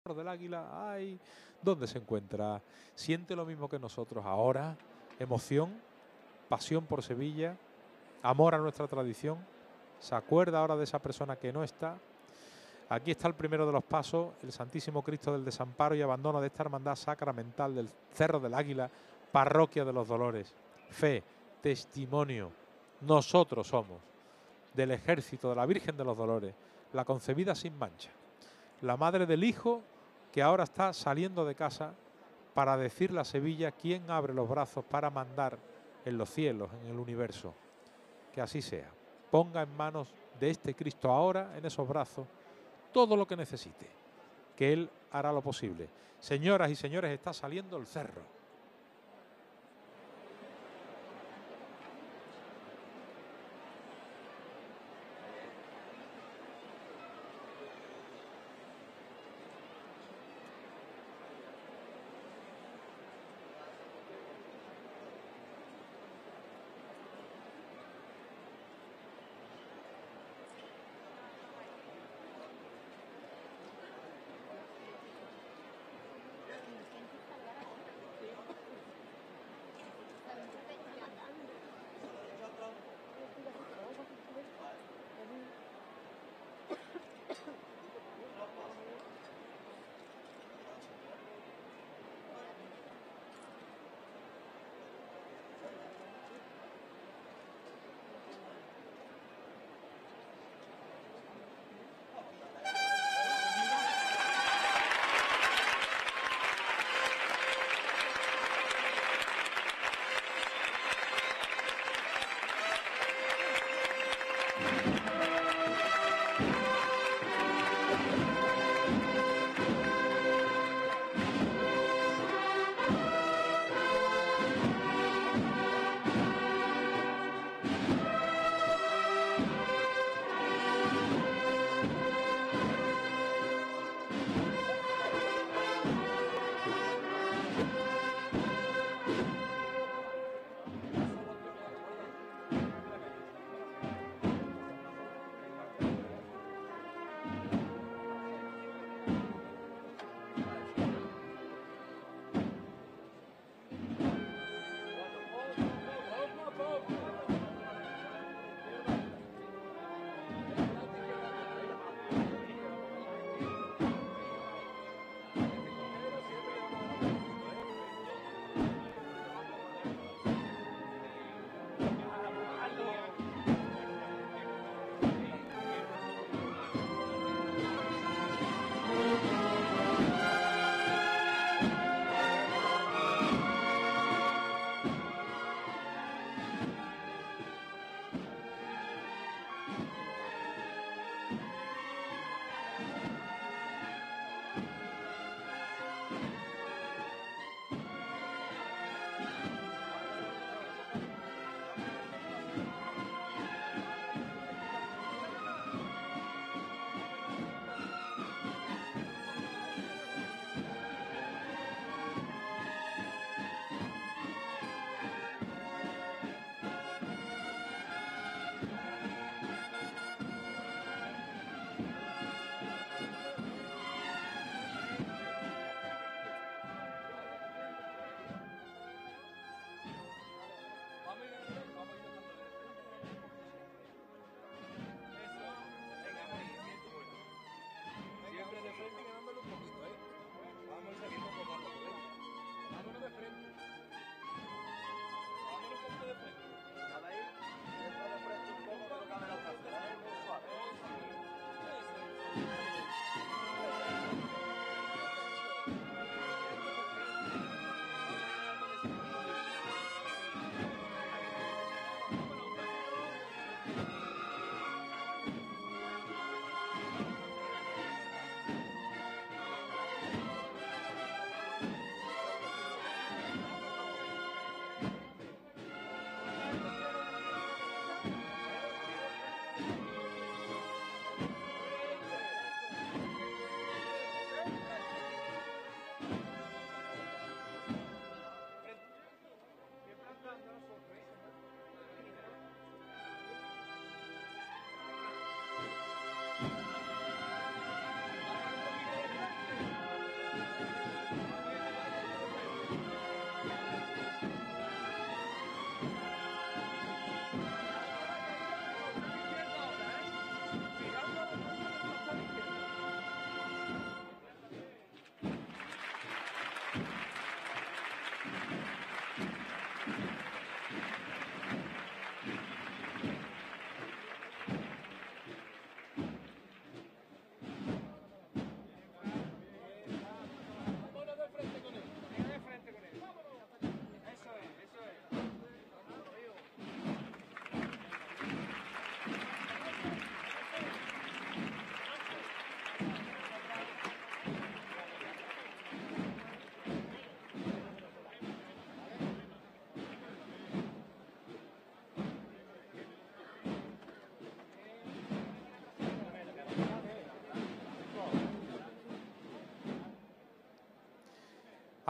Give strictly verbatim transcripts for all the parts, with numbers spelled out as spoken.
del Águila, ay, ¿dónde se encuentra? Siente lo mismo que nosotros ahora, emoción, pasión por Sevilla, amor a nuestra tradición, se acuerda ahora de esa persona que no está. Aquí está el primero de los pasos, el Santísimo Cristo del Desamparo y Abandono de esta hermandad sacramental del Cerro del Águila, Parroquia de los Dolores. Fe, testimonio, nosotros somos del ejército de la Virgen de los Dolores, la concebida sin mancha, la madre del Hijo que ahora está saliendo de casa para decirle a Sevilla quién abre los brazos para mandar en los cielos, en el universo. Que así sea. Ponga en manos de este Cristo ahora, en esos brazos, todo lo que necesite, que Él hará lo posible. Señoras y señores, está saliendo el cerro.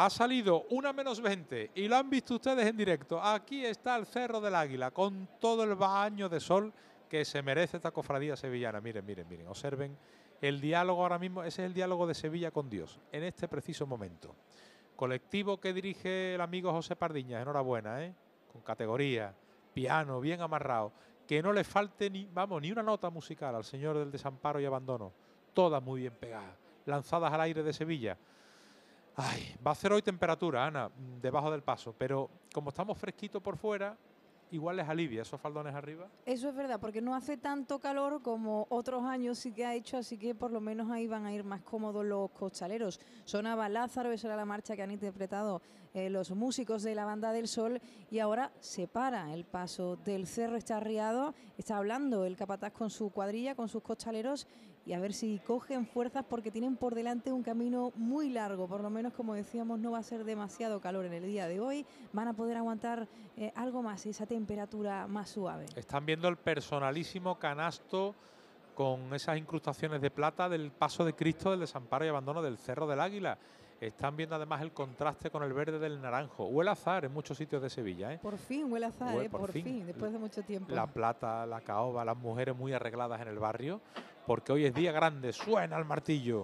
Ha salido una menos veinte y lo han visto ustedes en directo. Aquí está el Cerro del Águila con todo el baño de sol que se merece esta cofradía sevillana. Miren, miren, miren, observen el diálogo ahora mismo. Ese es el diálogo de Sevilla con Dios en este preciso momento. Colectivo que dirige el amigo José Pardiñas, enhorabuena, ¿eh? Con categoría, piano, bien amarrado. Que no le falte ni, vamos, ni una nota musical al señor del desamparo y abandono. Todas muy bien pegadas, lanzadas al aire de Sevilla. Ay, va a hacer hoy temperatura, Ana, debajo del paso, pero como estamos fresquitos por fuera, igual les alivia esos faldones arriba. Eso es verdad, porque no hace tanto calor como otros años sí que ha hecho, así que por lo menos ahí van a ir más cómodos los costaleros. Sonaba Lázaro, esa era la marcha que han interpretado eh, los músicos de la Banda del Sol, y ahora se para el paso del cerro, está arriado, está hablando el capataz con su cuadrilla, con sus costaleros, y a ver si cogen fuerzas porque tienen por delante un camino muy largo. Por lo menos, como decíamos, no va a ser demasiado calor en el día de hoy, van a poder aguantar eh, algo más, esa temperatura más suave. Están viendo el personalísimo canasto con esas incrustaciones de plata del paso de Cristo del desamparo y abandono del Cerro del Águila. Están viendo además el contraste con el verde del naranjo. Huele a azahar en muchos sitios de Sevilla, ¿eh? Por fin huele a azahar, Huele, ¿eh? por, por fin. fin, después de mucho tiempo. La plata, la caoba, las mujeres muy arregladas en el barrio, porque hoy es día grande. Suena el martillo.